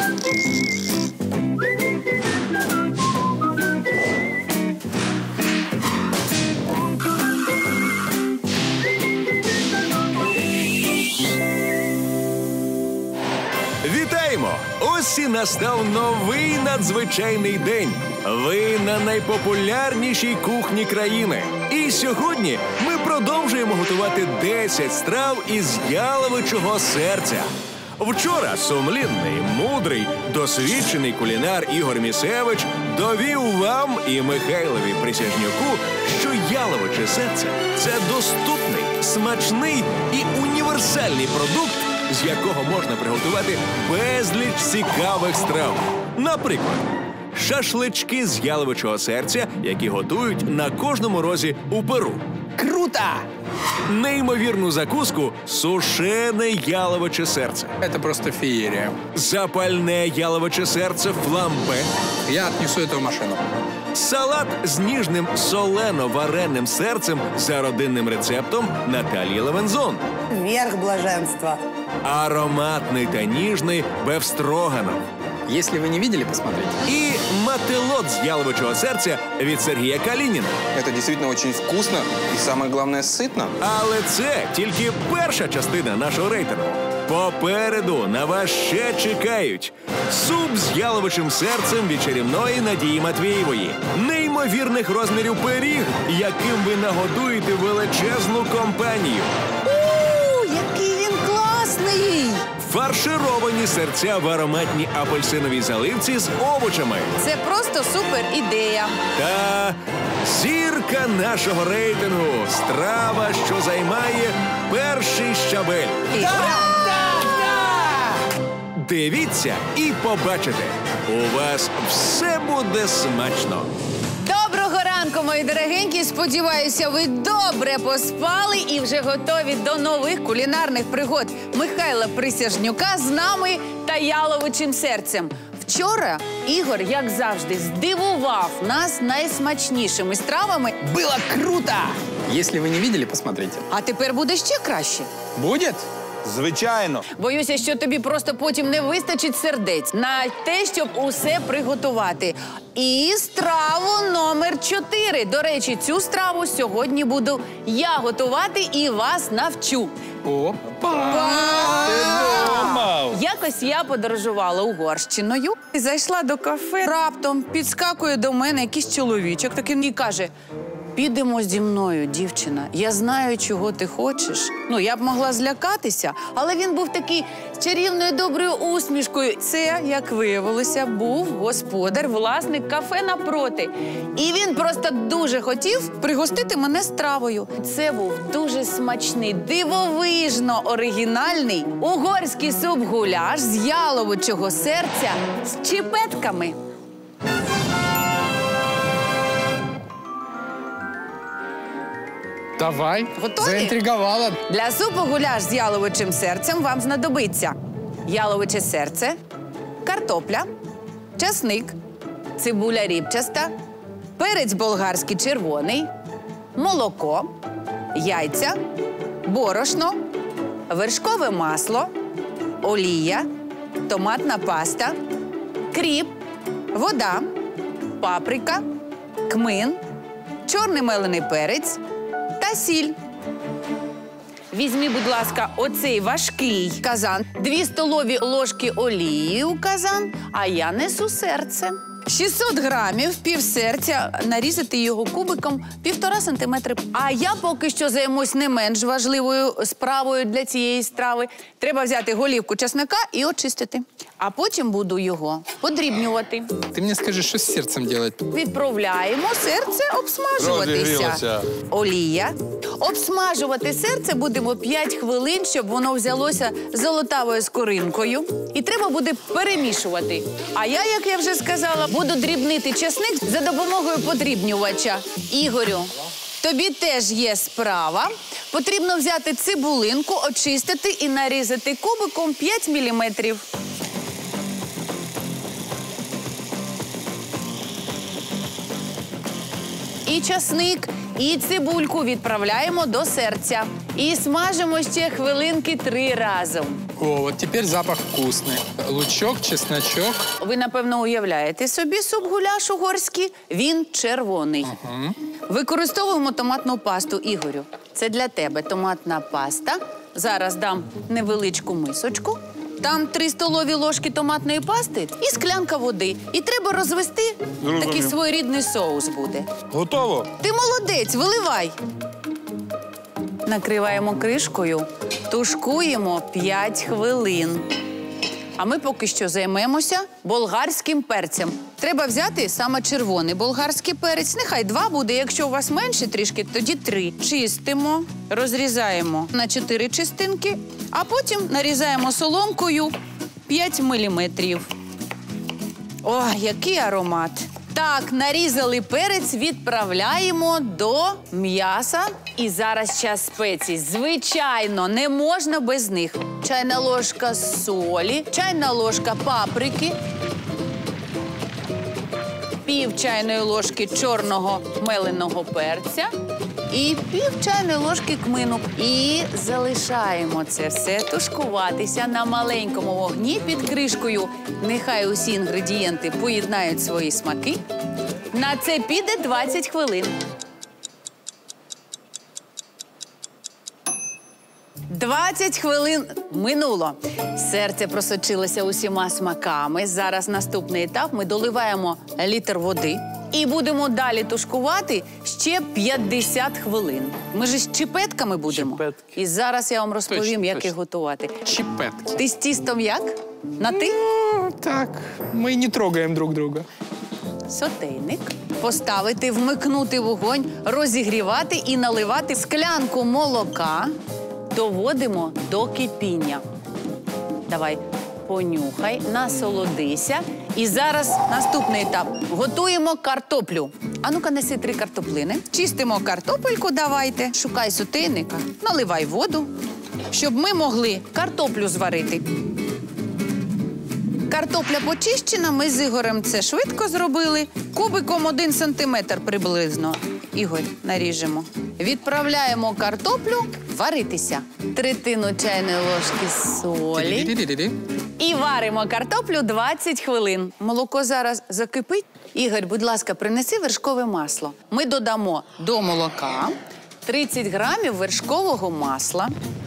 Вітаємо! Ось і настав новий надзвичайний день. Ви на найпопулярнішій кухні країни. І сьогодні ми продовжуємо готувати 10 страв із яловичого серця. Вчора сумлінний, мудрий, досвідчений кулінар Ігор Місевич довів вам і Михайлові Присяжнюку, що яловиче серце – це доступний, смачний і універсальний продукт, з якого можна приготувати безліч цікавих страв. Наприклад, шашлички з яловичого серця, які готують на кожному розі у Перу. Круто! Неймовірну закуску – сушене яловиче серце. Это просто феерия. Запальне яловиче серце фламбе. Я отнесу это в машину. Салат з ніжним солено-вареним серцем за родинним рецептом Наталії Левензон. Верх блаженства. Ароматний та ніжний бефстроганов. Если вы не видели, посмотрите. І мателот з яловичого серця від Сергія Калініна. Это действительно очень вкусно и, самое главное, сытно. Але це тільки перша частина нашого рейтингу. Попереду на вас ще чекають суп з яловичим серцем від чарівної Надії Матвієвої, неймовірних розмірів пиріг, яким ви нагодуєте величезну компанію, Який він класний! фаршировані серця в ароматній апельсиновій заливці з овочами Це просто супер ідея. та зірка нашого рейтингу – страва, що займає перший щабель. Дивіться і побачите. У вас все буде смачно. Доброго ранку, мої дорогенькі. Сподіваюся, ви добре поспали і вже готові до нових кулінарних пригод Михайла Присяжнюка з нами та яловичим серцем. Вчора Ігор, як завжди, здивував нас найсмачнішими стравами. Было круто! Если вы не видели, посмотрите. А тепер буде ще краще. Будет? Звичайно. Боюся, що тобі просто потім не вистачить сердець на те, щоб усе приготувати. І страву номер 4. До речі, цю страву сьогодні буду я готувати і вас навчу. Опа! Якось я подорожувала Угорщиною і зайшла до кафе. Раптом підскакує до мене якийсь чоловічок такий і каже: «Підемо зі мною, дівчина. Я знаю, чого ти хочеш». Ну, я б могла злякатися, але він був такий з чарівною доброю усмішкою. Це, як виявилося, був господар, власник кафе напроти. І він просто дуже хотів пригостити мене стравою. Це був дуже смачний, дивовижно оригінальний угорський суп-гуляш з яловичого серця з чіпетками. Давай. Готові? Заинтриговала. Для супу гуляш з яловичим серцем вам знадобиться яловиче серце, картопля, часник, цибуля рібчаста, перець болгарський червоний, молоко, яйця, борошно, вершкове масло, олія, томатна паста, кріп, вода, паприка, кмин, чорний мелений перець та сіль. Візьмі, будь ласка, оцей важкий казан, 2 столові ложки олії у казан, а я несу серце. 600 грамів півсерця, нарізати його кубиком 1,5 сантиметри. А я поки що займусь не менш важливою справою для цієї страви. Треба взяти голівку чесника і очистити. А потім буду його подрібнювати. Ты мне скажи, что с сердцем делать? Відправляємо серце обсмажуватися. Розігрілося. Олія. Обсмажувати серце будемо 5 хвилин, щоб воно взялося золотавою скоринкою. І треба буде перемішувати. А я, як я вже сказала, буду дрібнити чесник за допомогою подрібнювача. Ігорю, тобі теж є справа. Потрібно взяти цибулинку, очистити і нарізати кубиком 5 міліметрів. І часник, і цибульку відправляємо до серця. І смажимо ще хвилинки 3 разом. О, вот теперь запах вкусный. Лучок, чесночок. Ви, напевно, уявляєте собі суп-гуляш угорський. Він червоний. Використовуємо томатну пасту, Ігорю. Це для тебе томатна паста. Зараз дам невеличку мисочку. Там 3 столові ложки томатної пасти і склянка води. І треба розвести, такий своєрідний соус буде. Готово? Ти молодець, виливай. Накриваємо кришкою, тушкуємо 5 хвилин. А ми поки що займемося болгарським перцем. Треба взяти саме червоний болгарський перець. Нехай 2 буде, якщо у вас менше трішки, тоді 3. Чистимо, розрізаємо на 4 частинки, а потім нарізаємо соломкою 5 міліметрів. Ой, який аромат! Так, нарізали перець, відправляємо до м'яса. І зараз час спецій. Звичайно, не можна без них. Чайна ложка солі, чайна ложка паприки, пів чайної ложки чорного меленого перця і пів чайної ложки кмину. І залишаємо це все тушкуватися на маленькому вогні під кришкою. Нехай усі інгредієнти поєднають свої смаки. На це піде 20 хвилин. 20 хвилин минуло. Серце просочилося усіма смаками. Зараз наступний етап. Ми доливаємо літр води і будемо далі тушкувати ще 50 хвилин. Ми ж з чіпетками будемо. Чіпетки. І зараз я вам розповім, Точно, як точно. їх готувати. Чипетки. Ти з тістом як? На ти? Ну, так, мы не трогаем друг друга. Сотейник. Поставити, вмикнути вогонь, розігрівати і наливати склянку молока. Доводимо до кипіння. Давай, понюхай, насолодися. І зараз наступний етап. Готуємо картоплю. А ну-ка, неси 3 картоплини. Чистимо картопельку, давайте. Шукай сотейника, наливай воду, щоб ми могли картоплю зварити. Картопля почищена, ми з Ігорем це швидко зробили. Кубиком 1 сантиметр приблизно. Ігор, наріжемо. Відправляємо картоплю варитися. 1/3 чайної ложки солі. Ди-ди-ди-ди-ди. І варимо картоплю 20 хвилин. Молоко зараз закипить. Ігор, будь ласка, принеси вершкове масло. Ми додамо до молока 30 грамів вершкового масла.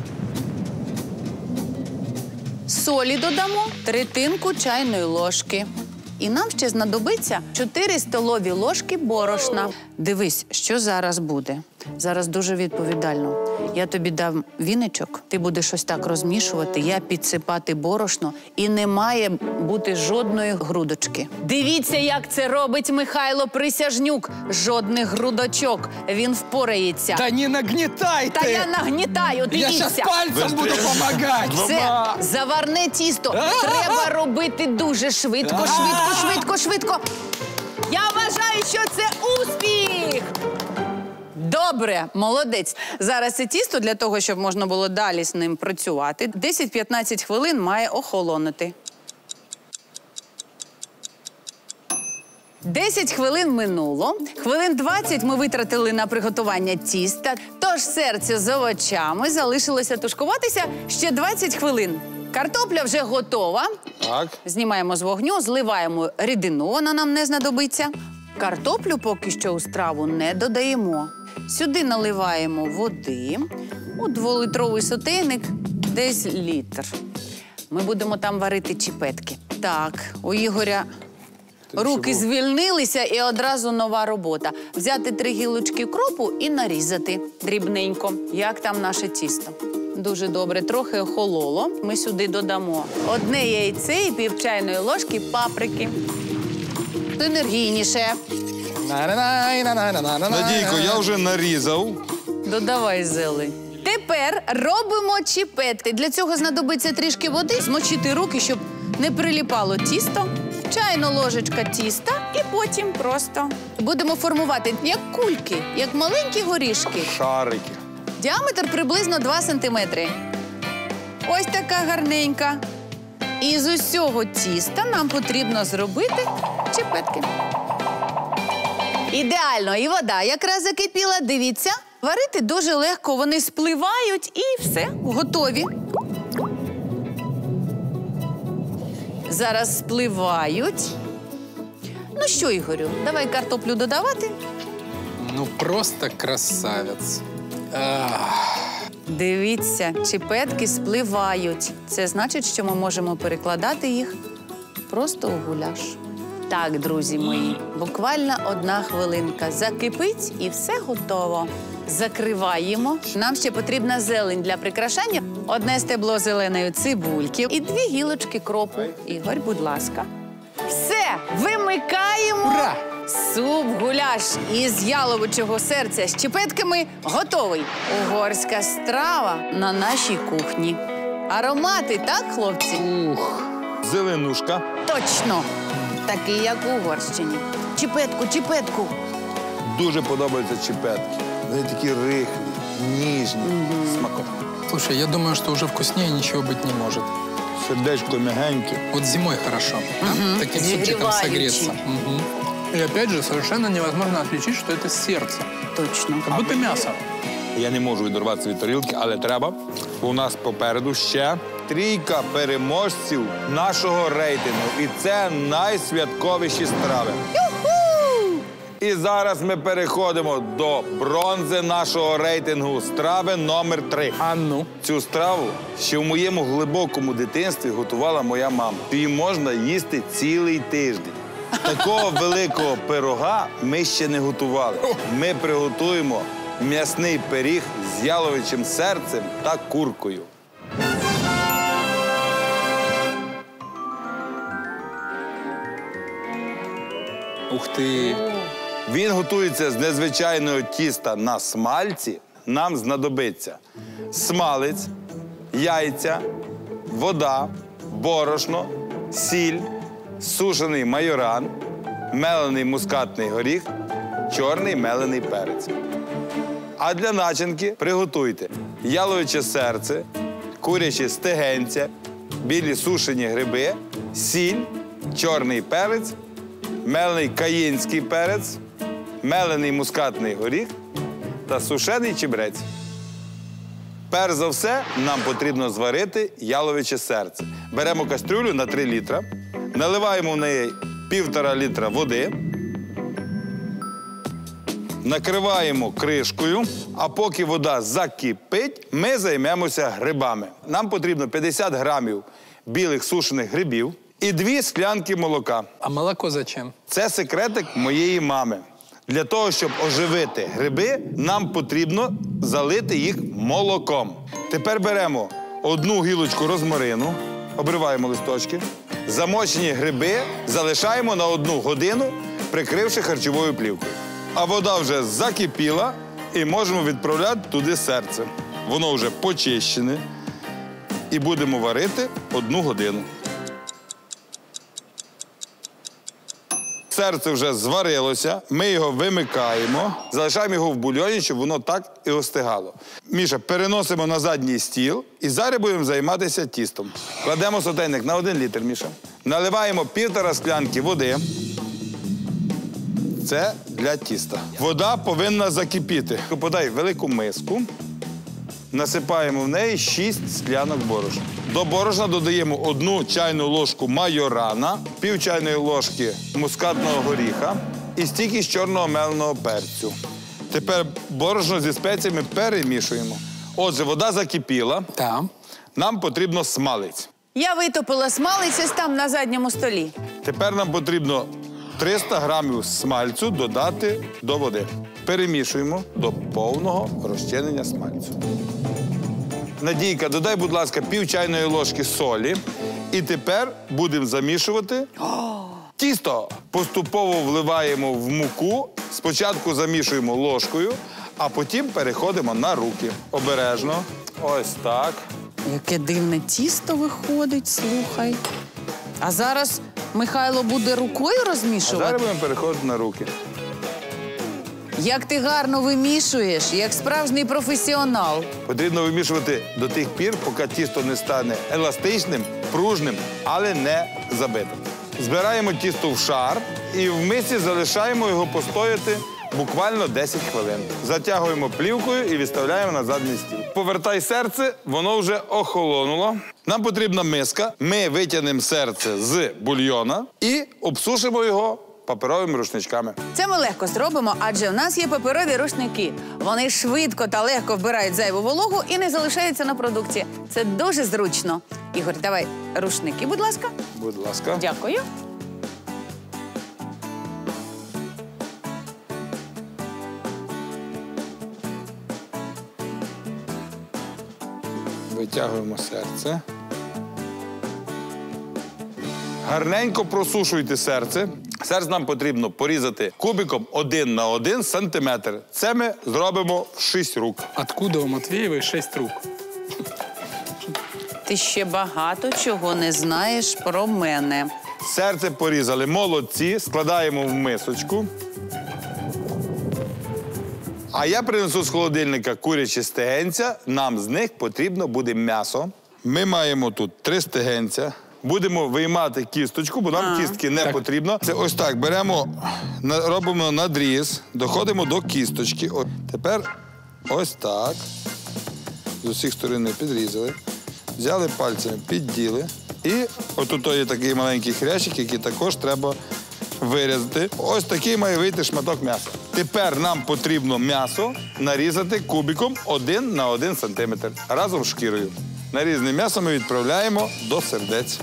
Солі додамо 1/3 чайної ложки. І нам ще знадобиться 4 столові ложки борошна. Дивись, що зараз буде. Зараз дуже відповідально. Я тобі дам віничок, ти будеш ось так розмішувати, я підсипати борошно, і не має бути жодної грудочки. Дивіться, як це робить Михайло Присяжнюк. Жодних грудочок. Він впорається. Да не нагнетай ты! Та я нагнітаю, Я дивіться. сейчас пальцем буду помогать! Це заварне тісто. Треба робити дуже швидко, швидко. Я вважаю, що це успіх! Добре, молодець. Зараз це тісто для того, щоб можна було далі з ним працювати. 10-15 хвилин має охолонути. 10 хвилин минуло. Хвилин 20 ми витратили на приготування тіста. Тож серце з овочами залишилося тушкуватися ще 20 хвилин. Картопля вже готова. Так. Знімаємо з вогню, зливаємо рідину, вона нам не знадобиться. Картоплю поки що у страву не додаємо. Сюди наливаємо води. У 2-літровий сотейник десь літр. Ми будемо там варити чіпетки. Так, у Ігоря руки звільнилися і одразу нова робота. Взяти 3 гілочки укропу і нарізати дрібненько. Як там наше тісто? Дуже добре, трохи охололо. Ми сюди додамо 1 яйце і пів чайної ложки паприки. Енергійніше. Надійко, я вже нарізав. Додавай зелень. Тепер робимо чіпетки. Для цього знадобиться трішки води, змочити руки, щоб не приліпало тісто. Чайна ложечка тіста і потім просто будемо формувати як кульки, як маленькі горішки. Шарики. Діаметр приблизно 2 сантиметри. Ось така гарненька. І з усього тіста нам потрібно зробити чіпетки. Ідеально, і вода якраз закипіла, дивіться. Варити дуже легко, вони спливають і все, готові. зараз спливають. Ну що, Ігорю, давай картоплю додавати. Ну, просто красавець. Дивіться, чіпетки спливають. Це значить, що ми можемо перекладати їх просто у гуляш. Так, друзі мої, буквально 1 хвилинка. Закипить і все готово. Закриваємо. Нам ще потрібна зелень для прикрашання. 1 стебло зеленої цибульки і 2 гілочки кропу. Ігор, будь ласка. Все, вимикаємо. Ура! Суп-гуляш із яловичого серця з чіпетками готовий. Угорська страва на нашій кухні. Аромати, так, хлопці? Ух. Зеленушка. Точно. Такий, як у Угорщині. Чіпетку. Дуже подобаються чіпетки. Вони такі рихлі, ніжні, смакотні. Слушай, я думаю, что уже вкуснее ничего быть не может. Сердечко мягеньке. Вот зимой хорошо. Да? Таким супчиком Согревающий. согреться. И опять же, совершенно невозможно отличить, что это сердце. Точно. Как будто мясо. Я не можу відірватися від тарілки, але треба. У нас попереду ще 3 переможців нашого рейтингу. І це найсвятковіші страви. І зараз ми переходимо до бронзи нашого рейтингу страви номер 3. А ну? Цю страву ще в моєму глибокому дитинстві готувала моя мама. Її можна їсти цілий тиждень. Такого великого пирога ми ще не готували. Ми приготуємо м'ясний пиріг з яловичим серцем та куркою. Ух ты. Він готується з незвичайного тіста на смальці. Нам знадобиться смалець, яйця, вода, борошно, сіль, сушений майоран, мелений мускатний горіх, чорний мелений перець. А для начинки приготуйте яловиче серце, курячі стегенця, білі сушені гриби, сіль, чорний перець, мелений каїнський перець, мелений мускатний горіх та сушений чебрець. Перш за все, нам потрібно зварити яловиче серце. Беремо кастрюлю на 3 літра, наливаємо в неї 1,5 літра води, накриваємо кришкою, а поки вода закипить, ми займемося грибами. Нам потрібно 50 грамів білих сушених грибів і 2 склянки молока. А молоко зачем? Це секретик моєї мами. Для того, щоб оживити гриби, нам потрібно залити їх молоком. Тепер беремо 1 гілочку розмарину, обриваємо листочки, замочені гриби залишаємо на 1 годину, прикривши харчовою плівкою. А вода вже закипіла і можемо відправляти туди серце. Воно вже почищене і будемо варити 1 годину. Серце вже зварилося, ми його вимикаємо, залишаємо його в бульйоні, щоб воно так і остигало. Міша, переносимо на задній стіл і зараз будемо займатися тістом. Кладемо сотейник на 1 літр, Міша. Наливаємо 1,5 склянки води. Це для тіста. Вода повинна закипіти. Подай велику миску. Насипаємо в неї 6 склянок борошна. До борошна додаємо 1 чайну ложку майорана, пів чайної ложки мускатного горіха і стільки з чорного меленого перцю. Тепер борошно зі спеціями перемішуємо. Отже, вода закипіла. Так. Нам потрібно смалець. Я витопила смалець ось там на задньому столі. Тепер нам потрібно 300 грамів смальцю додати до води. Перемішуємо до повного розчинення смальцю. Надійка, додай, будь ласка, пів чайної ложки солі. І тепер будемо замішувати тісто. Поступово вливаємо в муку. Спочатку замішуємо ложкою, а потім переходимо на руки. Обережно. Ось так. Яке дивне тісто виходить, слухай. А зараз Михайло буде рукою А розмішувати? зараз будемо переходити на руки. Як ти гарно вимішуєш, як справжній професіонал. Потрібно вимішувати до тих пір, поки тісто не стане еластичним, пружним, але не забитим. Збираємо тісто в шар і в мисці залишаємо його постояти буквально 10 хвилин. Затягуємо плівкою і відставляємо на задній стіл. Повертай серце, воно вже охолонуло. Нам потрібна миска. Ми витягнемо серце з бульйона і обсушимо його паперовими рушничками. Це ми легко зробимо, адже в нас є паперові рушники. Вони швидко та легко вбирають зайву вологу і не залишаються на продукті. Це дуже зручно. Ігор, давай рушники, будь ласка. Будь ласка. Дякую. Витягуємо серце. Гарненько просушуйте серце. Серце нам потрібно порізати кубиком 1 на 1 сантиметр. Це ми зробимо в 6 рук. Откуда у Матвеевой 6 рук? Ти ще багато чого не знаєш про мене. Серце порізали. Молодці. Складаємо в мисочку. А я принесу з холодильника курячі стегенця. Нам з них потрібно буде м'ясо. Ми маємо тут 3 стегенця. Будемо виймати кісточку, бо нам кістки не потрібно. Це ось так. Беремо, робимо надріз, доходимо до кісточки. От. Тепер ось так. З усіх сторон ми підрізали. Взяли пальцями, підділи. І отут є такий маленький хрящик, який також треба вирізати. Ось такий має вийти шматок м'яса. Тепер нам потрібно м'ясо нарізати кубиком 1 на 1 сантиметр разом з шкірою. Нарізане м'ясо ми відправляємо до сердець.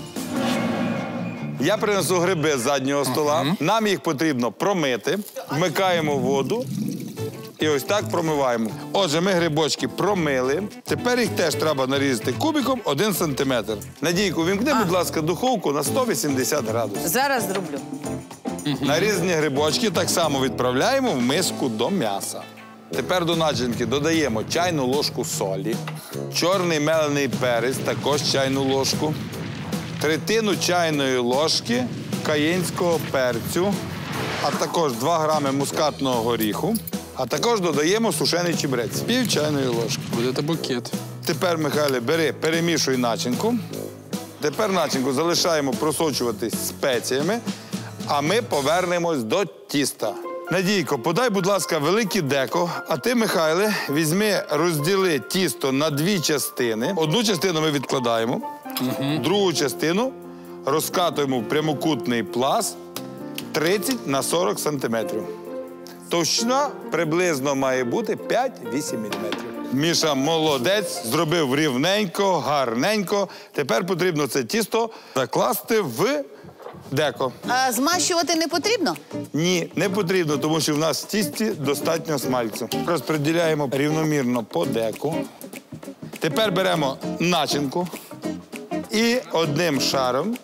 Я принесу гриби з заднього стола. Нам їх потрібно промити. Вмикаємо воду і ось так промиваємо. Отже, ми грибочки промили. Тепер їх теж треба нарізати кубиком 1 сантиметр. Надійку, вімкни, будь ласка, духовку на 180 градусів. Зараз зроблю. Нарізані грибочки так само відправляємо в миску до м'яса. Тепер до начинки додаємо чайну ложку солі, чорний мелений перець, також чайну ложку, третину чайної ложки каєнського перцю, а також 2 грами мускатного горіху, а також додаємо сушений чебрець, пів чайної ложки. Вот это букет. Тепер, Михайле, бери, перемішуй начинку. Тепер начинку залишаємо просочуватись спеціями, а ми повернемось до тіста. Надійко, подай, будь ласка, велике деко, а ти, Михайле, візьми, розділи тісто на 2 частини. Одну частину ми відкладаємо, другу частину розкатуємо в прямокутний пласт 30 на 40 сантиметрів. Товщина приблизно має бути 5-8 міліметрів. Міша молодець, зробив рівненько, гарненько. Тепер потрібно це тісто закласти в деко. А змащувати не потрібно? Ні, не потрібно, тому що в нас в тісті достатньо смальцю. Розподіляємо рівномірно по деку. Тепер беремо начинку і одним шаром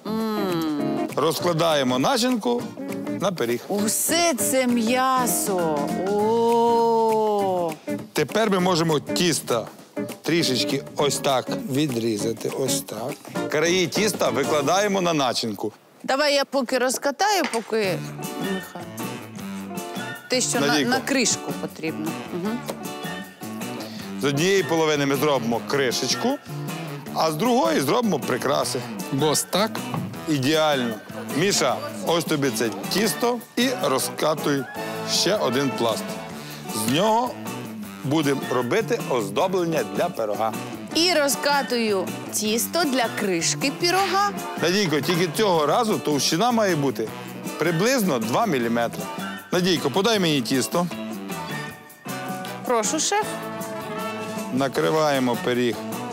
розкладаємо начинку на пиріг. Усе це м'ясо. О! Тепер ми можемо тісто трішечки ось так відрізати, ось так. Краї тіста викладаємо на начинку. Давай я поки розкатаю, поки... Михайло. Те, що Надійко. на кришку потрібно. Угу. З однієї половини ми зробимо кришечку, а з другої зробимо прикраси. Босс, так? Ідеально. Міша, ось тобі це тісто і розкатуй ще один пласт. З нього будемо робити оздоблення для пирога. І розкатую тісто для кришки пірога. Надійко, тільки цього разу товщина має бути приблизно 2 мм. Надійко, подай мені тісто. Прошу, шеф. Накриваємо пиріг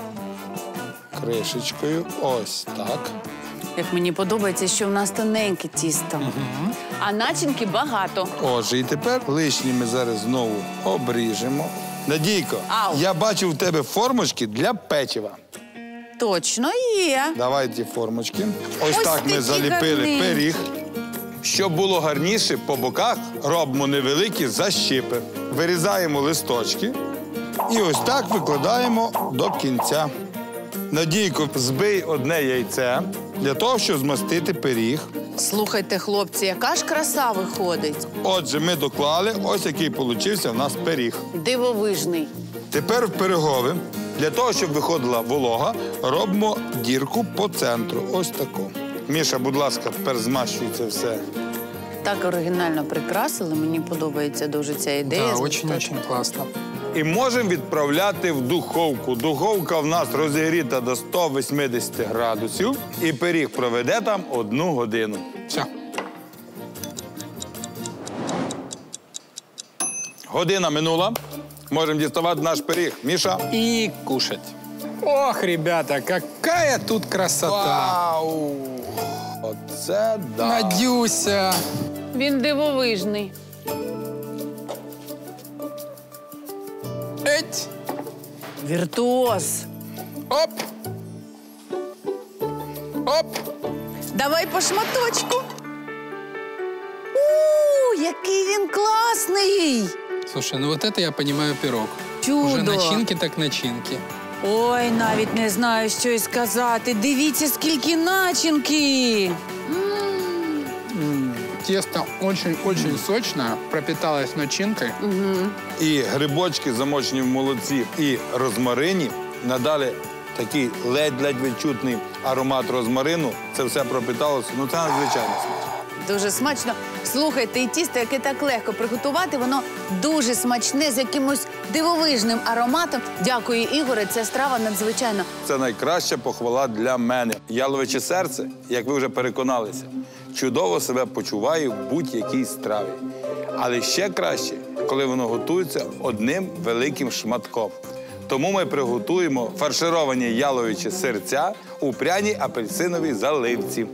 кришечкою. Ось так. Як мені подобається, що в нас тоненьке тісто. А начинки багато. Отже, і тепер лишні ми зараз знову обріжемо. Надійко, Ау. я бачу в тебе формочки для печива. Точно є. Давай ті формочки. Ось Ось так ми такі заліпили гарненькі. пиріг. Щоб було гарніше, по боках робимо невеликі защіпи. Вирізаємо листочки і ось так викладаємо до кінця. Надійко, збий одне яйце для того, щоб змастити пиріг. Слухайте, хлопці, яка ж краса виходить. Отже, ми доклали, ось який получився в нас пиріг. Дивовижний. Тепер в пирогові, для того, щоб виходила волога, робимо дірку по центру. Ось таку. Міша, будь ласка, тепер змащуй це все. Так оригінально прикрасили, мені подобається дуже ця ідея. Да, очень-очень классно. І можемо відправляти в духовку. Духовка в нас розігріта до 180 градусів. І пиріг проведе там 1 годину. Все. Година минула. Можемо діставати наш пиріг. Міша. И кушать. Ох, ребята, какая тут красота. Вау! Оце да. Надюся. Він дивовижний. Эть. Віртуоз. Оп. Оп. Давай по шматочку. Який він класний! Слушай, ну вот это я понимаю пирог. Чудо. Уже начинки так начинки. Ой, навіть не знаю, що й сказати. Дивіться, скільки начинки. Тесто очень-очень сочное, пропиталось начинкой. І грибочки, замочені в молоці і розмарині, надали такий ледь-ледь відчутний аромат розмарину. Це все пропиталося. Ну, це надзвичайно смачно. Дуже смачно. Слухайте, і тісто, яке так легко приготувати, воно дуже смачне, з якимось дивовижним ароматом. Дякую, Ігоре, ця страва надзвичайно. Це найкраща похвала для мене. Яловиче серце, як ви вже переконалися, чудово себе почуває в будь-якій страві. Але ще краще, коли воно готується одним великим шматком. Тому ми приготуємо фаршировані яловичі серця у пряній апельсиновій заливці.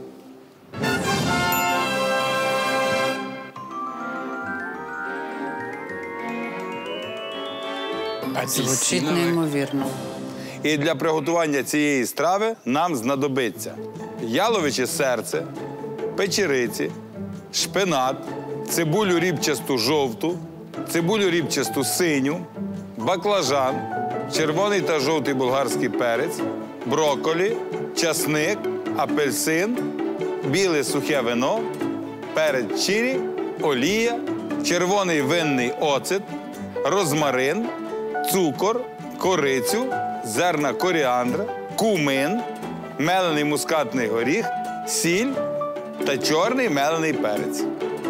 Звучить неймовірно. І для приготування цієї страви нам знадобиться яловиче серце, печериці, шпинат, цибулю рібчасту жовту, цибулю рібчасту синю, баклажан, червоний та жовтий болгарський перець, брокколі, часник, апельсин, біле сухе вино, перець чилі, олія, червоний винний оцет, розмарин, цукор, корицю, зерна коріандра, кумин, мелений мускатний горіх, сіль та чорний мелений перець.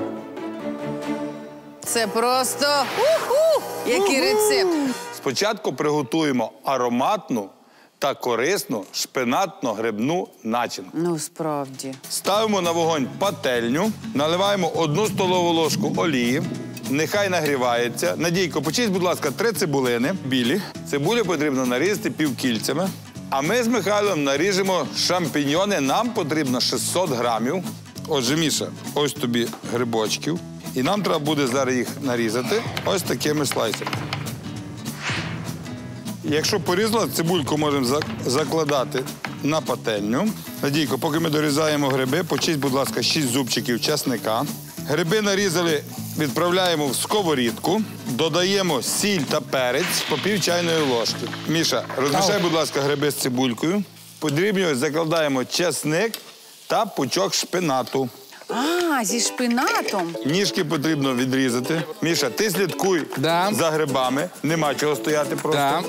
Це просто який рецепт. Спочатку приготуємо ароматну та корисну шпинатно-грибну начинку. Ну, справді. Ставимо на вогонь пательню, наливаємо 1 столову ложку олії, нехай нагрівається. Надійко, почисть, будь ласка, 3 цибулини білі. Цибулю потрібно нарізати півкільцями. А ми з Михайлом наріжемо шампіньйони. Нам потрібно 600 грамів. Отже, Міша, ось тобі грибочків. І нам треба буде зараз їх нарізати ось такими слайсами. Якщо порізала, цибульку можемо закладати на пательню. Надійко, поки ми дорізаємо гриби, почисть, будь ласка, 6 зубчиків чесника. Гриби нарізали, відправляємо в сковорідку, додаємо сіль та перець по пів чайної ложки. Міша, розмішай, будь ласка, гриби з цибулькою. Подрібньо закладаємо чесник та пучок шпинату. А, зі шпинатом. Ніжки потрібно відрізати. Міша, ти слідкуй за грибами. Нема чого стояти просто. Да.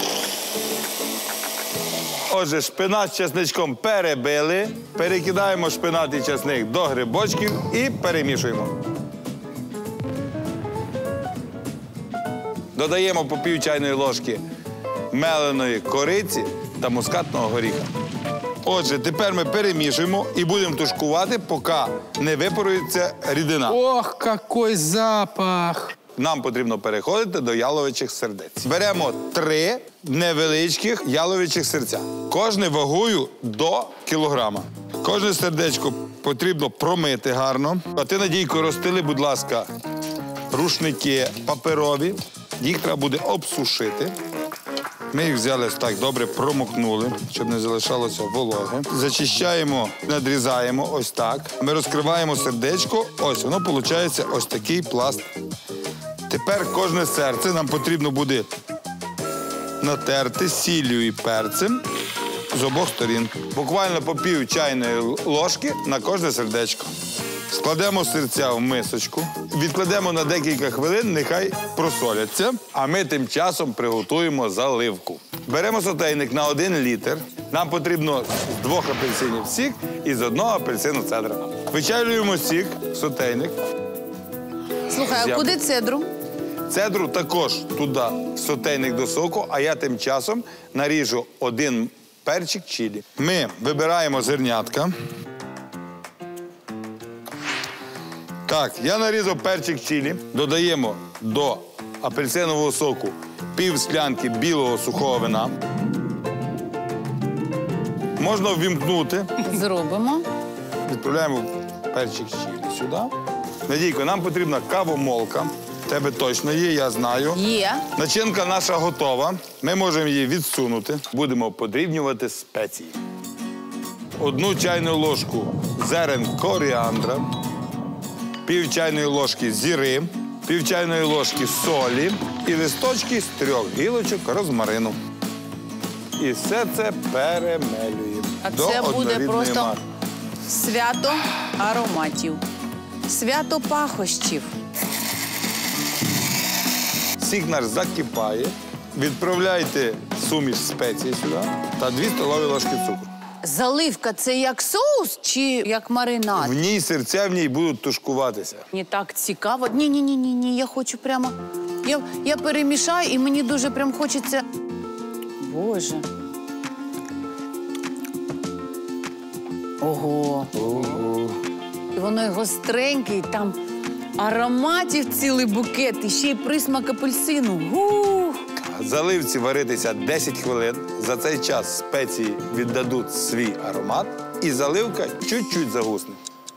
Отже, шпинат з чесничком перебили. Перекидаємо шпинат і чесник до грибочків і перемішуємо. Додаємо по пів чайної ложки меленої кориці та мускатного горіха. Отже, тепер ми перемішуємо і будемо тушкувати, поки не випарується рідина. Ох, какой запах! Нам потрібно переходити до яловичих сердець. Беремо 3 невеличких яловичих серця. Кожне вагою до кілограма. Кожне сердечко потрібно промити гарно. А ти, Надійко, розстели, будь ласка, рушники паперові. Їх треба буде обсушити. Ми їх взяли ось так добре, промокнули, щоб не залишалося вологи. Зачищаємо, надрізаємо ось так. Ми розкриваємо сердечко. Ось, воно виходить ось такий пласт. Тепер кожне серце нам потрібно буде натерти сіллю і перцем з обох сторін. Буквально по пів чайної ложки на кожне сердечко. Складемо серця в мисочку, відкладемо на декілька хвилин, нехай просоляться, а ми тим часом приготуємо заливку. Беремо сотейник на 1 літр. Нам потрібно з 2 апельсинів сік і з 1 апельсину цедра. Вичавлюємо сік в сотейник. Слухай, а куди цедру? Цедру також туди, в сотейник до соку, а я тим часом наріжу один перчик чилі. Ми вибираємо зернятка. Так, я нарізав перчик чилі, додаємо до апельсинового соку пів склянки білого сухого вина. Можна ввімкнути. Зробимо. Відправляємо перчик чилі сюди. Надійко, нам потрібна кавомолка. В тебе точно є, я знаю. Є. Начинка наша готова. Ми можемо її відсунути. Будемо подрібнювати спеції. 1 чайну ложку зерен коріандра, пів чайної ложки зіри, пів чайної ложки солі і листочки з 3 гілочок розмарину. І все це перемелюємо. А до це буде однорідної просто маси. свято ароматів, свято пахощів. Сік наш закипає. Відправляйте суміш спецій сюди та 2 столові ложки цукру. Заливка – це як соус чи як маринад? В ній серця в ній будуть тушкуватися. Мені так цікаво. Ні, я хочу прямо... Я перемішаю і мені дуже прям хочеться... Боже. Ого. І воно й гостреньке, і там ароматів цілий букет, і ще й присмак апельсину. Ух. Заливці варитися 10 хвилин. За цей час спеції віддадуть свій аромат і заливка чуть-чуть загусне.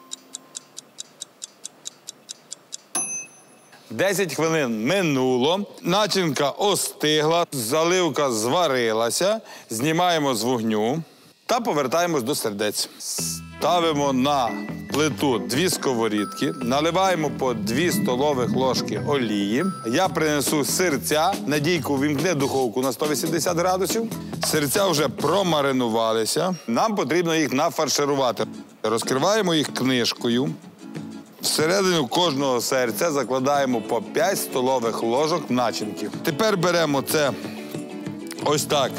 10 хвилин минуло, начинка остигла, заливка зварилася, знімаємо з вогню та повертаємось до сердець. Ставимо на плиту 2 сковорідки, наливаємо по 2 столових ложки олії. Я принесу сирця, Надійку вімкне духовку на 180 градусів. Сирця вже промаринувалися. Нам потрібно їх нафарширувати. Розкриваємо їх книжкою. Всередину кожного серця закладаємо по 5 столових ложок начинки. Тепер беремо це ось так,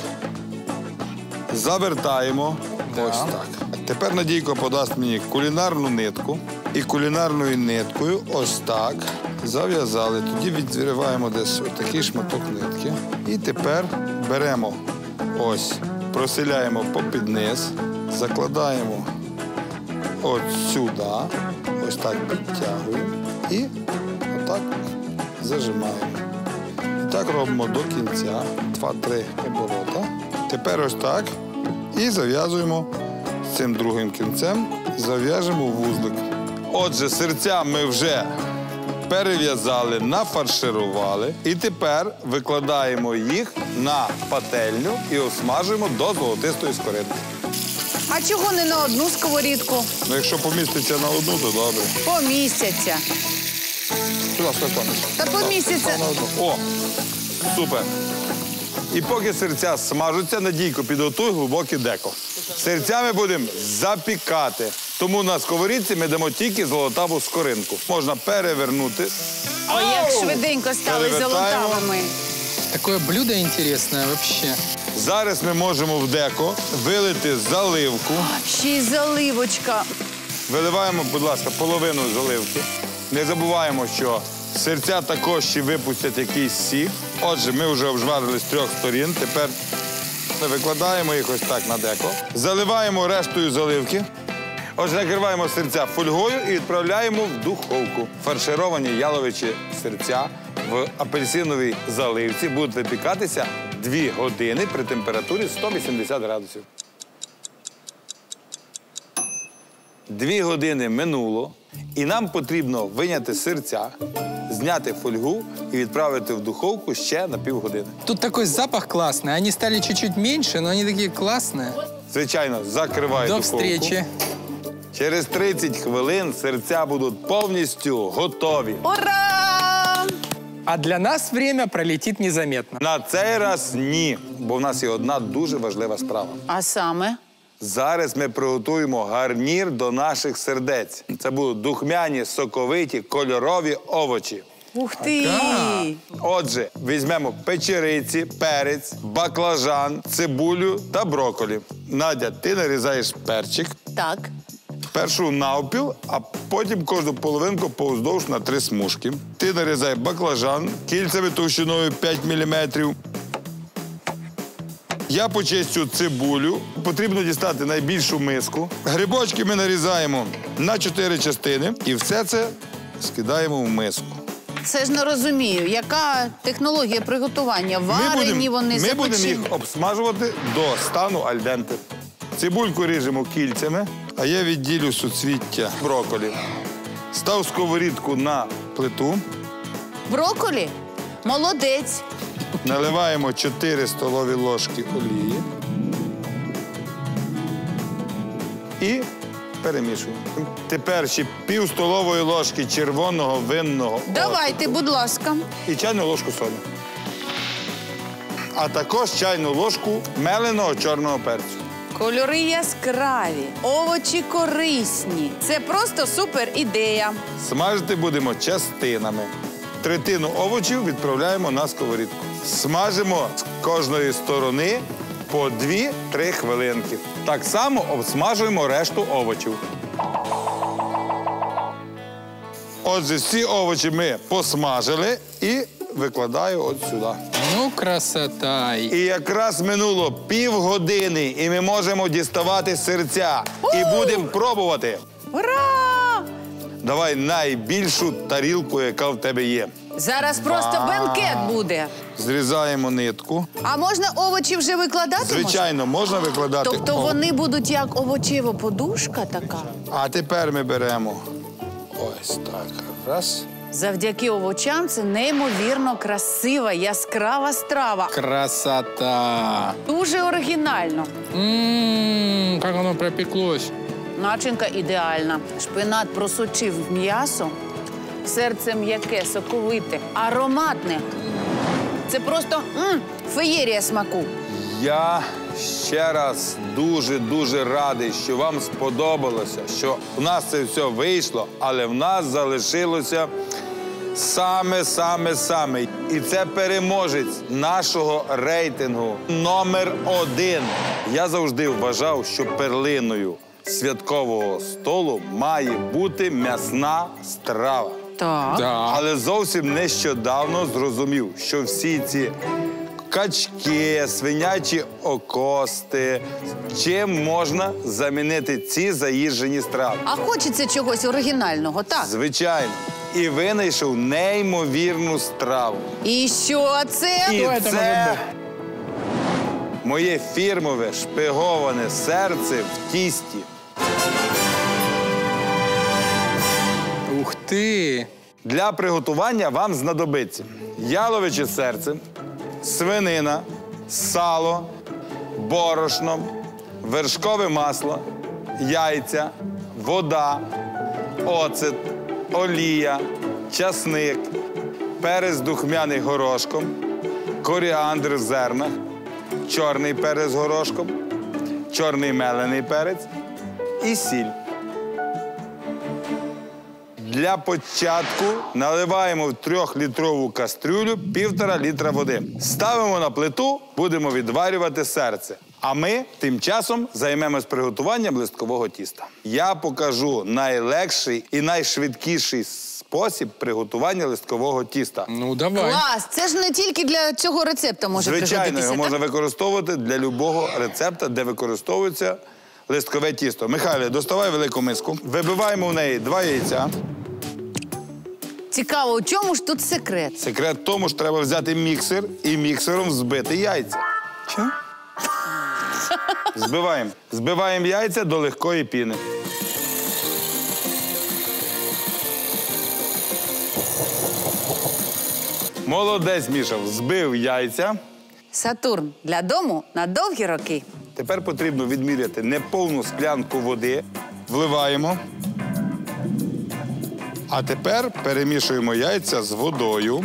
завертаємо. Ось так. Тепер Надійко подасть мені кулінарну нитку. І кулінарною ниткою ось так зав'язали. Тоді відриваємо десь ось такий шматок нитки. І тепер беремо ось, просиляємо попід низ, закладаємо от сюди, ось так підтягуємо і отак зажимаємо. І так робимо до кінця, 2-3 оборота. Тепер ось так і зав'язуємо з цим другим кінцем, зав'яжемо вузлик. Отже, серця ми вже перев'язали, нафарширували. І тепер викладаємо їх на пательню і обсмажуємо до золотистої скоринки. А чого не на одну сковорідку? Ну, якщо поміститься на одну, то добре. Помістяться. Сюди, сюди. Та помістяться. На одну. О, супер. І поки серця смажуться, Надійко, підготуй глибоке деко. Серця ми будемо запікати, тому на сковорідці ми дамо тільки золотаву скоринку. Можна перевернути. Ой, як швиденько стали Перевертаємо. золотавими. Такое блюдо интересное вообще. Зараз ми можемо в деко вилити заливку. Ще й заливочка. Виливаємо, будь ласка, половину заливки. Не забуваємо, що серця також ще випустять якийсь сік. Отже, ми вже обжарили з 3 сторін. Тепер ми викладаємо їх ось так на деко. Заливаємо рештою заливки. Отже, накриваємо серця фольгою і відправляємо в духовку. Фаршировані яловичі серця в апельсиновій заливці будуть випікатися 2 години при температурі 180 градусів. 2 години минуло, і нам потрібно виняти серця, зняти фольгу і відправити в духовку ще на півгодини. Тут такой запах классный. Они стали чуть-чуть меньше, но они такие классные. Звичайно, закриваю До духовку. встречи. Через 30 хвилин серця будуть повністю готові. Ура! А для нас время пролетит незаметно. На цей раз ні, бо в нас є одна дуже важлива справа. А саме? Зараз ми приготуємо гарнір до наших сердець. Це будуть духмяні, соковиті, кольорові овочі. Ух ти! Отже, візьмемо печериці, перець, баклажан, цибулю та брокколі. Надя, ти нарізаєш перчик. Так. Спершу навпіл, а потім кожну половинку повздовж на 3 смужки. Ти нарізай баклажан кільцями товщиною 5 мм. Я почистю цибулю. Потрібно дістати найбільшу миску. Грибочки ми нарізаємо на 4 частини і все це скидаємо в миску. Це ж не розумію, яка технологія приготування? Варені вони, Ми будемо запечені. їх обсмажувати до стану альденте. Цибульку ріжемо кільцями, а я відділю суцвіття брокколі. Став сковорідку на плиту. Брокколі? Молодець. Наливаємо 4 столові ложки олії. І перемішуємо. Тепер ще пів столової ложки червоного винного Давайте, будь ласка. і чайну ложку солі. А також чайну ложку меленого чорного перцю. Кольори яскраві, овочі корисні. Це просто супер ідея. Смажити будемо частинами. Третину овочів відправляємо на сковорідку. Смажимо з кожної сторони по 2-3 хвилинки. Так само обсмажуємо решту овочів. Отже, всі овочі ми посмажили і викладаю от сюди. Ну, красота. І якраз минуло півгодини, і ми можемо діставати серця. І будемо пробувати. Ура! Давай найбільшу тарілку, яка в тебе є. Зараз просто бенкет буде. Зрізаємо нитку. А можна овочі вже викладати? Звичайно, можна викладати. Тобто вони будуть як овочева подушка така? А тепер ми беремо ось так. Раз. Завдяки овочам це неймовірно красива, яскрава страва. Красота. Дуже оригінально. Как оно пропеклось. Начинка ідеальна. Шпинат просочив м'ясо, серце м'яке, соковите, ароматне. Це просто феєрія смаку. Я ще раз дуже радий, що вам сподобалося, що у нас це все вийшло, але в нас залишилося саме. І це переможець нашого рейтингу номер 1. Я завжди вважав, що перлиною святкового столу має бути м'ясна страва. Так. Да. Але зовсім нещодавно зрозумів, що всі ці качки, свинячі окости, чим можна замінити ці заїжджені страви. А хочеться чогось оригінального, так? Звичайно. І винайшов неймовірну страву. І що це? І це може це моє фірмове шпиговане серце в тісті. Ух ты. Для приготування вам знадобиться яловиче серце, свинина, сало, борошно, вершкове масло, яйця, вода, оцет, олія, часник, перець духмяний горошком, коріандр в зернах, чорний перець з горошком, чорний мелений перець і сіль. Для початку наливаємо в 3-літрову кастрюлю 1,5 літра води. Ставимо на плиту, будемо відварювати серце. А ми тим часом займемось приготуванням листкового тіста. Я покажу найлегший і найшвидкіший спосіб приготування листкового тіста. Ну, давай. Клас! Це ж не тільки для цього рецепту може Звичайно, пригодитися, його можна так? використовувати для будь-якого рецепту, де використовується листкове тісто. Михайле, доставай велику миску. Вибиваємо в неї 2 яйця. Цікаво, у чому ж тут секрет? Секрет в тому, що треба взяти міксер і міксером збити яйця. Що? Збиваємо. Збиваємо яйця до легкої піни. Молодець, Міша, збив яйця. Сатурн для дому на довгі роки. Тепер потрібно відміряти неповну склянку води. Вливаємо. А тепер перемішуємо яйця з водою.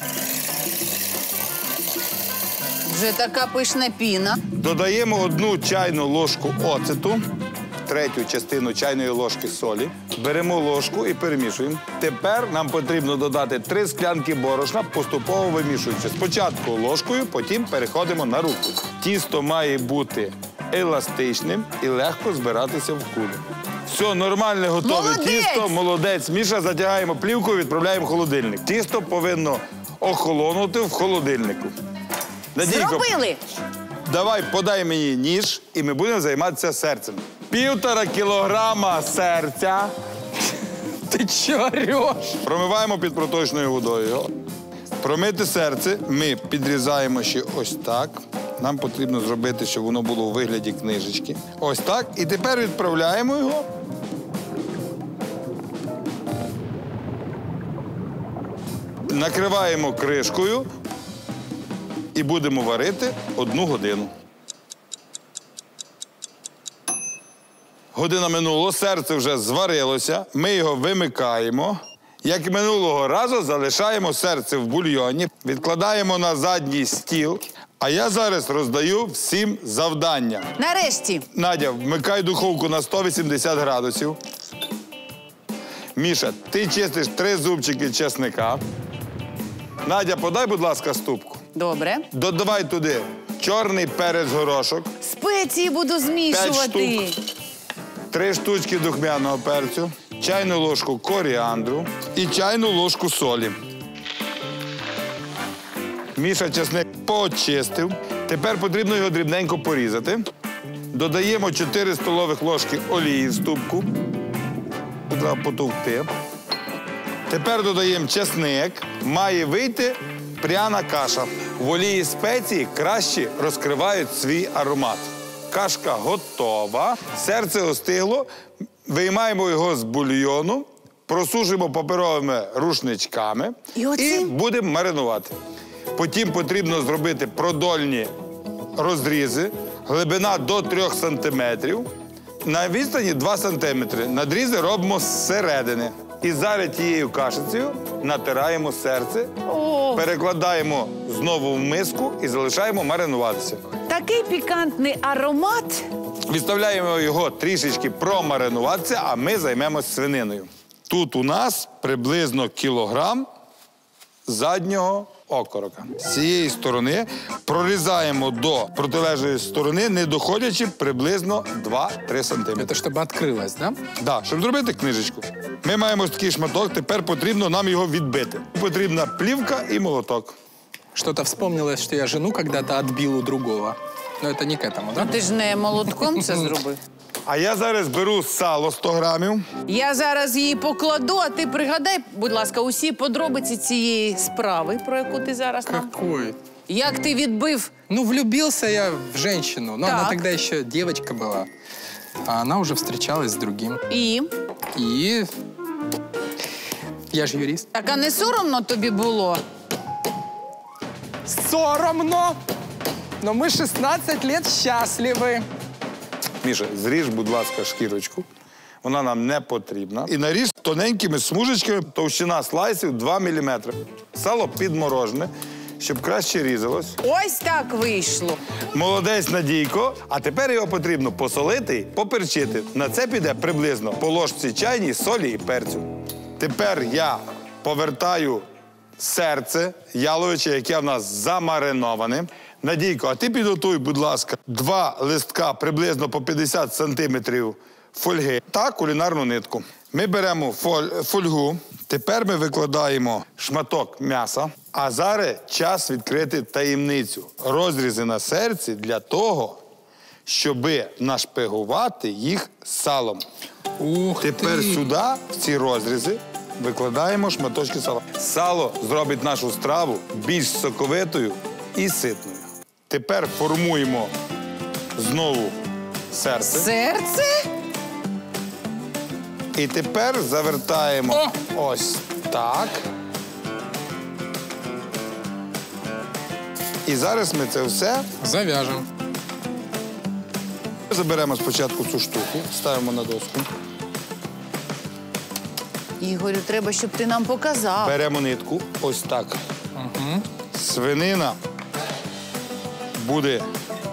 Вже така пишна піна. Додаємо 1 чайну ложку оцету, 1/3 частину чайної ложки солі. Беремо ложку і перемішуємо. Тепер нам потрібно додати 3 склянки борошна, поступово вимішуючи. Спочатку ложкою, потім переходимо на руку. Тісто має бути еластичним і легко збиратися в кулю. Все, нормальне, готове Молодець! тісто. Молодець. Міша, затягаємо плівку, відправляємо в холодильник. Тісто повинно охолонути в холодильнику. Надійко, Зробили! давай, подай мені ніж, і ми будемо займатися серцем. 1,5 кілограма серця. Ты чё орешь? Промиваємо під проточною водою. Промити серце ми підрізаємо ще ось так. Нам потрібно зробити, щоб воно було у вигляді книжечки. Ось так. І тепер відправляємо його. Накриваємо кришкою і будемо варити 1 годину. Година минуло, серце вже зварилося, ми його вимикаємо. Як і минулого разу, залишаємо серце в бульйоні, відкладаємо на задній стіл, а я зараз роздаю всім завдання. Нарешті. Надя, вмикай духовку на 180 градусів. Міша, ти чистиш 3 зубчики чесника. Надя, подай, будь ласка, ступку. Добре. Додавай туди чорний перець горошок, Спеції буду змішувати. 3 штучки духмяного перцю, чайну ложку коріандру і чайну ложку солі. Міша чесник почистив. Тепер потрібно його дрібненько порізати. Додаємо 4 столових ложки олії в ступку. Треба потовкти. Тепер додаємо чесник. Має вийти пряна каша. В олії спеції краще розкривають свій аромат. Кашка готова, серце остигло, виймаємо його з бульйону, просушуємо паперовими рушничками і будемо маринувати. Потім потрібно зробити продольні розрізи, глибина до 3 сантиметрів, на відстані 2 сантиметри. Надрізи робимо зсередини. І зараз тією кашицею натираємо серце, перекладаємо знову в миску і залишаємо маринуватися. Такий пікантний аромат. Відставляємо його трішечки промаринуватися, а ми займемось свининою. Тут у нас приблизно кілограм заднього окорока. З цієї сторони прорізаємо до протилежної сторони, не доходячи приблизно 2-3 сантиметри. Это чтобы открылось, да? Так, щоб зробити книжечку. Ми маємо ось такий шматок, тепер потрібно нам його відбити. Потрібна плівка і молоток. Что-то вспомнилось, что я жену когда-то отбил у другого. Но это не к этому, да? Ти ж не молотком це зробив. А я зараз беру сало 100 грамів. Я зараз її покладу, а ти пригадай, будь ласка, усі подробиці цієї справи, про яку ти зараз нам. Какой? Як ти відбив? Ну, влюбился я в женщину, но она Так. тогда еще девочка была. А она уже встречалась с другим. І? И я же юрист. Так, а не соромно тобі було? Соромно! Но мы 16 лет счастливы. Міша, зріж, будь ласка, шкірочку. Вона нам не потрібна. І наріж тоненькими смужечками, товщина слайсів 2 мм. Сало підморожене, щоб краще різалось. Ось так вийшло. Молодець, Надійко. А тепер його потрібно посолити і поперчити. На це піде приблизно по ложці чайній солі і перцю. Тепер я повертаю серце яловиче, яке в нас замариноване. Надійко, а ти підготуй, будь ласка, 2 листка приблизно по 50 сантиметрів фольги та кулінарну нитку. Ми беремо фольгу, тепер ми викладаємо шматок м'яса, а зараз час відкрити таємницю. Розрізи на серці для того, щоб нашпигувати їх салом. Ух Тепер ты! сюди, в ці розрізи, викладаємо шматочки сала. Сало зробить нашу страву більш соковитою і ситною. Тепер формуємо знову серце. Серце? І тепер завертаємо ось так. І зараз ми це все Завяжем. заберемо спочатку цю штуку, ставимо на доску. Ігорю, треба, щоб ти нам показав. Беремо нитку, ось так. Свинина буде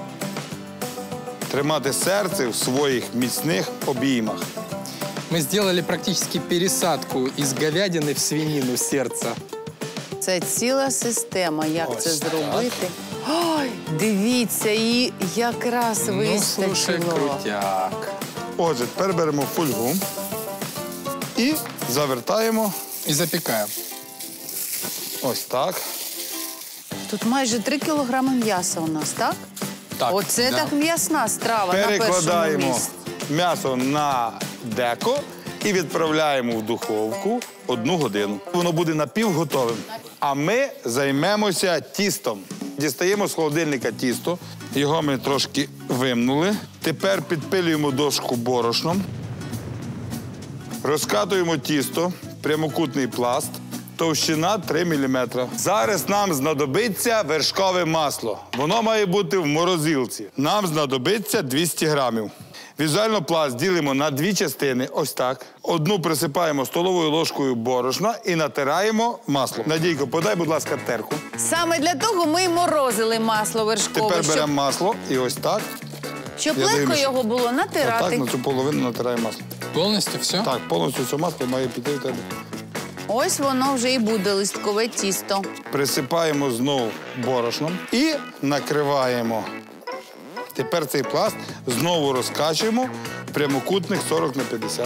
тримати серце в своїх міцних обіймах. Мы сделали практически пересадку из говядины в свинину сердца. Це ціла система, як Ось це так. зробити. Ой, дивіться, і якраз Ну, слушай, вистачило. крутяк. Отже, тепер беремо фольгу і завертаємо И запекаем. ось так. Тут майже 3 кілограми м'яса у нас, так? Так, Оце да. так м'ясна страва на першому Перекладаємо місці. м'ясо на деко і відправляємо в духовку 1 годину. Воно буде напівготовим. А ми займемося тістом. Дістаємо з холодильника тісто. Його ми трошки вимнули. Тепер підпилюємо дошку борошном. Розкатуємо тісто, прямокутний пласт, товщина 3 мм. Зараз нам знадобиться вершкове масло. Воно має бути в морозилці. Нам знадобиться 200 грамів. Візуально пласт ділимо на 2 частини, ось так. Одну присипаємо столовою ложкою борошна і натираємо масло. Надійко, подай, будь ласка, терку. Саме для того ми й морозили масло вершкове, Тепер беремо масло і ось так. щоб я легко дивлюсь. його було натирати. Отак на цю половину натираємо масло. Полностью все? Так, повністю це масло має піти в тебе. Ось воно вже і буде листкове тісто. Присипаємо знову борошном і накриваємо. Тепер цей пласт знову розкачуємо прямокутних 40 на 50.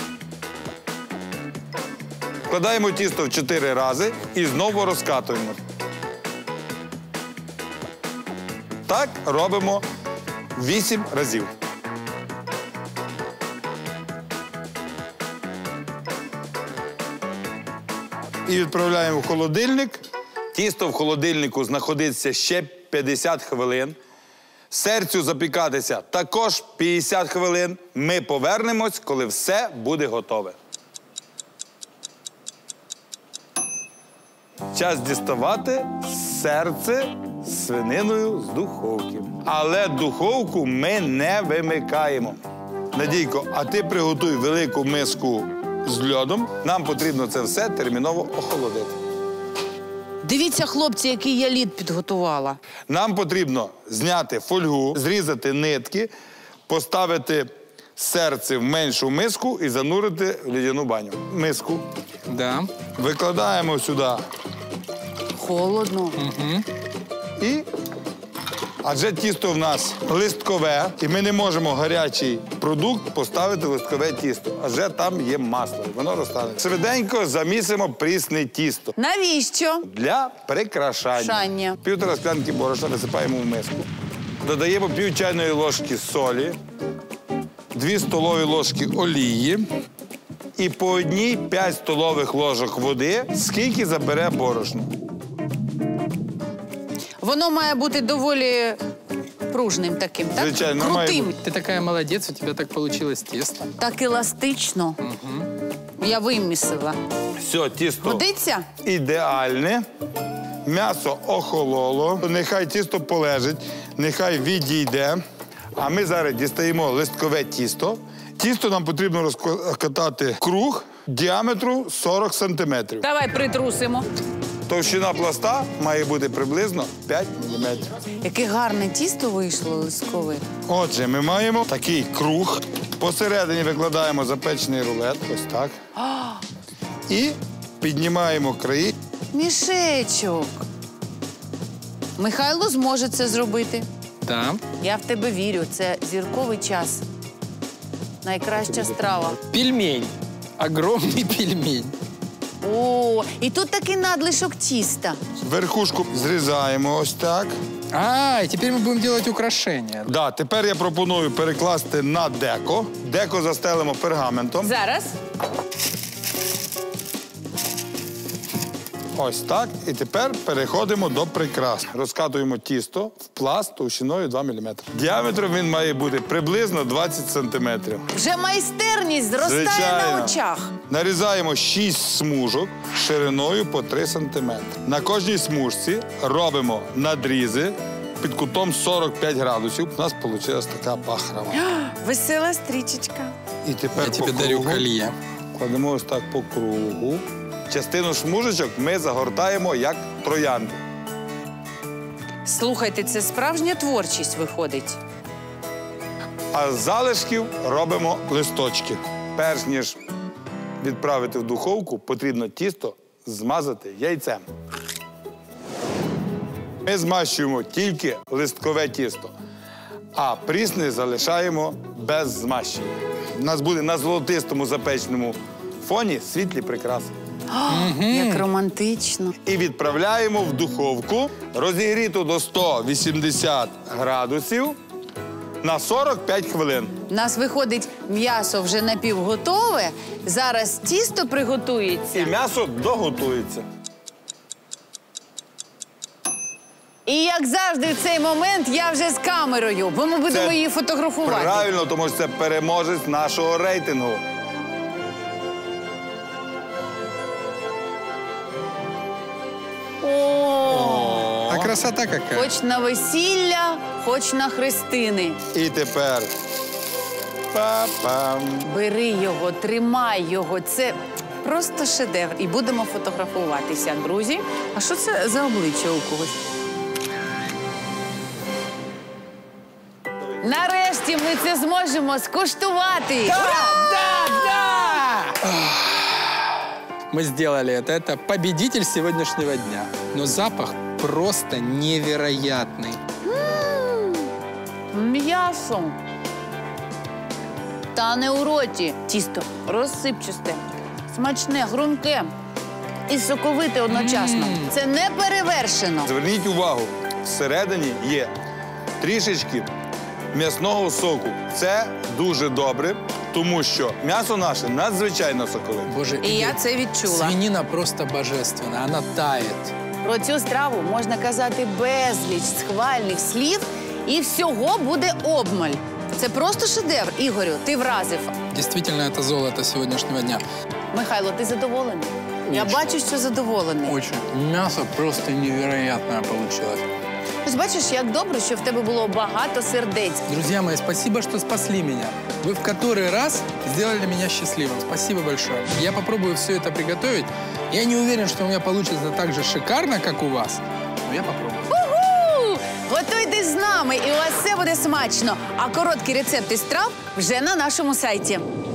Вкладаємо тісто в 4 рази і знову розкатуємо. Так робимо 8 разів. І відправляємо в холодильник. Тісто в холодильнику знаходиться ще 50 хвилин. Серцю запікатися також 50 хвилин. Ми повернемось, коли все буде готове. Час діставати серце з свининою з духовки. Але духовку ми не вимикаємо. Надійко, а ти приготуй велику миску з льодом. Нам потрібно це все терміново охолодити. Дивіться, хлопці, який я лід підготувала. Нам потрібно зняти фольгу, зрізати нитки, поставити серце в меншу миску і занурити в ледяну баню. Миску Да. викладаємо сюди Холодно. і... Адже тісто в нас листкове, і ми не можемо гарячий продукт поставити в листкове тісто. Адже там є масло, і воно розтане. Швиденько замісимо прісне тісто. Навіщо? Для прикрашання. Шання. 1,5 склянки борошна висипаємо в миску. Додаємо пів чайної ложки солі, 2 столові ложки олії і по 5 столових ложок води, скільки забере борошно. Воно має бути доволі пружним таким, так? Звичайно, має Крутим. бути. Ты такая молодец, у тебя так получилось тесто. Так еластично. Я вимісила. Все, тісто Годиться? ідеальне. М'ясо охололо. Нехай тісто полежить, нехай відійде. А ми зараз дістаємо листкове тісто. Тісто нам потрібно розкатати круг діаметру 40 сантиметрів. Давай притрусимо. Товщина пласта має бути приблизно 5 мм. Яке гарне тісто вийшло листкове. Отже, ми маємо такий круг. Посередині викладаємо запечений рулет, ось так. І піднімаємо краї. Мішечок. Михайло зможе це зробити. Да. Я в тебе вірю. Це зірковий час. Найкраща страва. Пельмень. Огромный пельмень. О, і тут такий надлишок тіста. Верхушку зрізаємо ось так. А, и теперь мы будем делать украшения. Да, тепер я пропоную перекласти на деко. Деко застелимо пергаментом. Зараз. Ось так. І тепер переходимо до прикрас. Розкатуємо тісто в пласт товщиною 2 мм. Діаметром він має бути приблизно 20 см. Вже майстерність зростає на очах. Нарізаємо 6 смужок шириною по 3 см. На кожній смужці робимо надрізи під кутом 45 градусів. У нас вийшла така бахрама. Весела стрічечка. І тепер Я по тебе дарю кругу колье. кладемо ось так по кругу. Частину смужечок ми загортаємо як троянди. Слухайте, це справжня творчість виходить. А з залишків робимо листочки. Перш ніж відправити в духовку, потрібно тісто змазати яйцем. Ми змащуємо тільки листкове тісто, а прісне залишаємо без змащення. У нас буде на золотистому запеченому фоні світлі прикраси. Як романтично. І відправляємо в духовку, розігріту до 180 градусів на 45 хвилин. У нас виходить м'ясо вже напівготове. Зараз тісто приготується. І м'ясо доготується. І як завжди в цей момент я вже з камерою, бо ми будемо Це її фотографувати. Правильно, тому що це переможець нашого рейтингу. О, А красота какая. хоч на весілля, хоч на хрестини. І тепер. Па-пам. Бери його, тримай його. Це просто шедевр. І будемо фотографуватися, друзі. А що це за обличчя у когось? Нарешті ми це зможемо скуштувати. Мы сделали это. Это победитель сегодняшнего дня. Но запах просто невероятный. М'ясо. Та не у роті. Тісто розсипчасте, смачне, грунке і соковите одночасно. Це не перевершено. Зверніть увагу, всередині є трішечки м'ясного соку. Це дуже добре, тому що м'ясо наше надзвичайно соковите. Боже, І я Игорь, це відчула. свинина просто божественна. Она тает. Про цю страву можна казати безліч схвальних слів, і всього буде обмаль. Це просто шедевр. Ігорю, ти вразив. Действительно, это золото сегодняшнего дня. Михайло, ти задоволений? Я бачу, що задоволений. Очень. Мясо просто невероятное получилось. Ось бачиш, як добре, що в тебе було багато сердець. Друзья мои, спасибо, что спасли меня. Вы в который раз сделали меня счастливым. Спасибо большое. Я попробую все это приготовить. Я не уверен, что у меня получится так же шикарно, как у вас. Но я попробую. Уху! Готуйтесь з нами, і у вас все буде смачно. А короткі рецепти страв вже на нашому сайті.